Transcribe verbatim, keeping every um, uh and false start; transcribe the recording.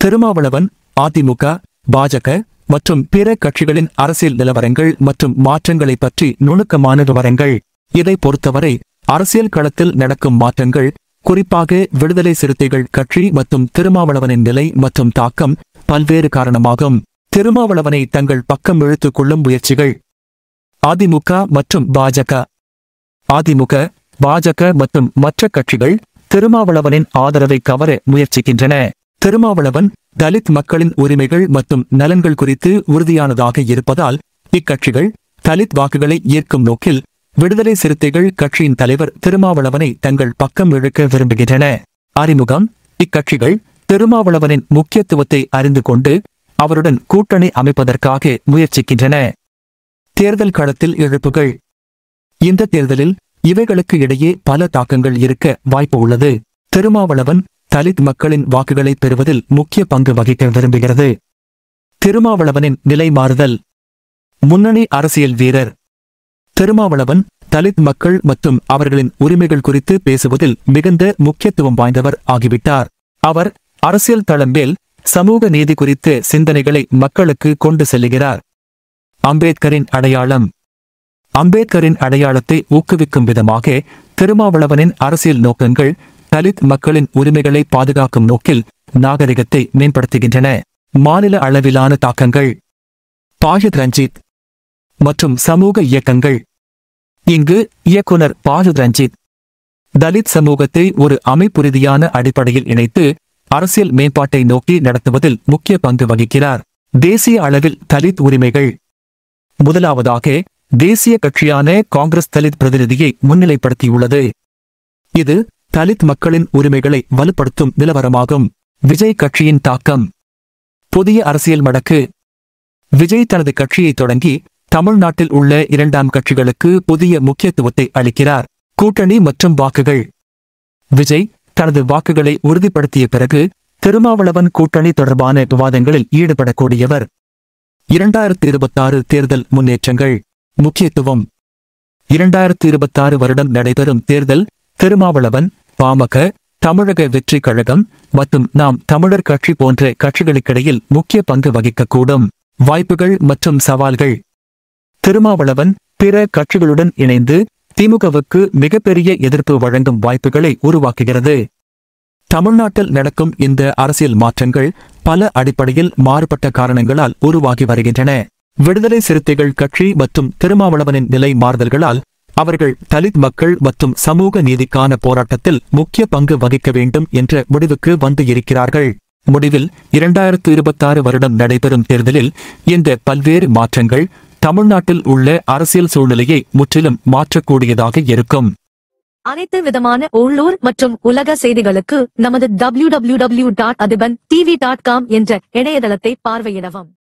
திருமாவளவன், அதிமுக, பாஜக மற்றும் பிற கட்சிகளின் அரசியல் நிலவரங்கள் மற்றும் மாற்றங்களை பற்றி நுணுக்கமான விவரங்கள். இதை பொறுத்தவரை அரசியல் களத்தில் நடக்கும் மாற்றங்கள், குறிப்பாக விடுதலை சிறுத்தைகள் கட்சி மற்றும் திருமாவளவனின் நிலை மற்றும் தாக்கம் பல்வேறு காரணமாகும். திருமாவளவனை தங்கள் பக்கம் இழுத்துக் கொள்ளும் முயற்சிகள். அதிமுக மற்றும் பாஜக. அதிமுக, பாஜக மற்றும் மற்ற கட்சிகள் திருமாவளவனின் ஆதரவை கவர முயற்சிக்கின்றன. திருமாவளவன் தலித் மக்களின் உரிமைகள் மற்றும் நலன்கள் குறித்து உறுதியானதாக இருப்பதால் இக்கட்சிகள் தலித் வாக்குகளை ஈர்க்கும் நோக்கில் விடுதலை சிறுத்தைகள் கட்சியின் தலைவர் திருமாவளவனை தங்கள் பக்கம் இழுக்க விரும்புகின்றன. அறிமுகம். இக்கட்சிகள் திருமாவளவனின் முக்கியத்துவத்தை அறிந்து கொண்டு அவருடன் கூட்டணி அமைப்பதற்காக முயற்சிக்கின்றன. தேர்தல் களத்தில் இழப்புகள். இந்த தேர்தலில் இவைகளுக்கு இடையே பல தாக்கங்கள் இருக்க வாய்ப்பு உள்ளது. திருமாவளவன் தலித் மக்களின் வாக்குகளை பெறுவதில் முக்கிய பங்கு வகிக்க விரும்புகிறது. திருமாவளவனின் நிலை மாறுதல். முன்னணி அரசியல் வீரர். திருமாவளவன் தலித் மக்கள் மற்றும் அவர்களின் உரிமைகள் குறித்து பேசுவதில் மிகுந்த முக்கியத்துவம் வாய்ந்தவர் ஆகிவிட்டார். அவர் அரசியல் தளம் மேல் சமூக நீதி குறித்த சிந்தனைகளை மக்களுக்கு கொண்டு செல்லுகிறார். அம்பேத்கரின் அடையாளம். அம்பேத்கரின் அடையாளத்தை ஊக்குவிக்கும் விதமாக திருமாவளவனின் அரசியல் நோக்கங்கள் தலித் மக்களின் உரிமைகளை பாதுகாக்கும் நோக்கில் நாகரிகத்தை மேம்படுத்துகின்றன. மாநில அளவிலான தாக்கங்கள். பாஹித் ரஞ்சித் மற்றும் சமூக இயக்கங்கள். இங்கு இயக்குனர் பாஹித் ரஞ்சித் தலித் சமூகத்தை ஒரு அமைப்புரீதியான அடிப்படையில் இணைத்து அரசியல் மேம்பாட்டை நோக்கி நடத்துவதில் முக்கிய பங்கு வகிக்கிறார். தேசிய அளவில் தலித் உரிமைகள். முதலாவதாக தேசிய கட்சியான காங்கிரஸ் தலித் பிரதிநிதியை முன்னிலைப்படுத்தியுள்ளது. இது தலித் மக்களின் உரிமைகளை வலுப்படுத்தும் நிலவரமாகும். விஜய் கட்சியின் தாக்கம். புதிய அரசியல் மடக்கு. விஜய் தனது கட்சியை தொடங்கி தமிழ்நாட்டில் உள்ள இரண்டாம் கட்சிகளுக்கு புதிய முக்கியத்துவத்தை அளிக்கிறார். கூட்டணி மற்றும் வாக்குகள். விஜய் தனது வாக்குகளை உறுதிப்படுத்திய பிறகு திருமாவளவன் கூட்டணி தொடர்பான விவாதங்களில் ஈடுபடக்கூடியவர். இரண்டாயிரத்து இருபத்தாறு தேர்தல் முன்னேற்றங்கள். முக்கியத்துவம். இரண்டாயிரத்து இருபத்தாறு வருடம் நடைபெறும் தேர்தல் திருமாவளவன், பாமக, தமிழக வெற்றி கழகம் மற்றும் நாம் தமிழர் கட்சி போன்ற கட்சிகளுக்கிடையில் முக்கிய பங்கு வகிக்கக்கூடும். வாய்ப்புகள் மற்றும் சவால்கள். திருமாவளவன் பிற கட்சிகளுடன் இணைந்து திமுகவுக்கு மிகப்பெரிய எதிர்ப்பு வழங்கும் வாய்ப்புகளை உருவாக்குகிறது. தமிழ்நாட்டில் நடக்கும் இந்த அரசியல் மாற்றங்கள் பல அடிப்படையில் மாறுபட்ட காரணங்களால் உருவாகி வருகின்றன. விடுதலை சிறுத்தைகள் கட்சி மற்றும் திருமாவளவனின் நிலை மாறுதல்களால் அவர்கள் தலித் மக்கள் மற்றும் சமூக நீதிக்கான போராட்டத்தில் முக்கிய பங்கு வகிக்க வேண்டும் என்ற முடிவுக்கு வந்து இருக்கிறார்கள். முடிவில் இரண்டாயிரத்து இருபத்தாறு வருடம் நடைபெறும் தேர்தலில் இந்த பல்வேறு மாற்றங்கள் தமிழ்நாட்டில் உள்ள அரசியல் சூழ்நிலையை முற்றிலும் மாற்றக்கூடியதாக இருக்கும். அனைத்து விதமான உள்ளூர் மற்றும் உலக செய்திகளுக்கு நமது W W W dot Athiban TV dot com என்ற இணையதளத்தை பார்வையிடவும்.